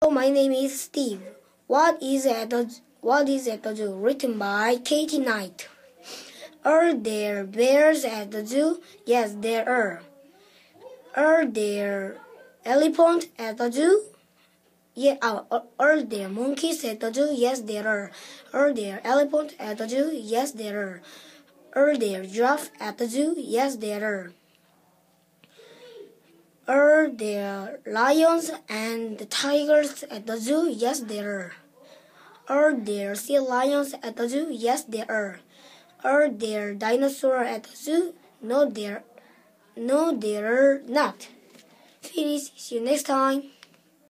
My name is Steve. What is at the zoo? Written by Katie Knight. Are there bears at the zoo? Yes, there are. Are there elephants at the zoo? Yeah. Are there monkeys at the zoo? Yes, there are. Are there elephants at the zoo? Yes, there are. Are there giraffes at the zoo? Yes, there are. Are there lions and tigers at the zoo? Yes, there are. Are there sea lions at the zoo? Yes, there are. Are there dinosaurs at the zoo? No, there are not. Finish. See you next time.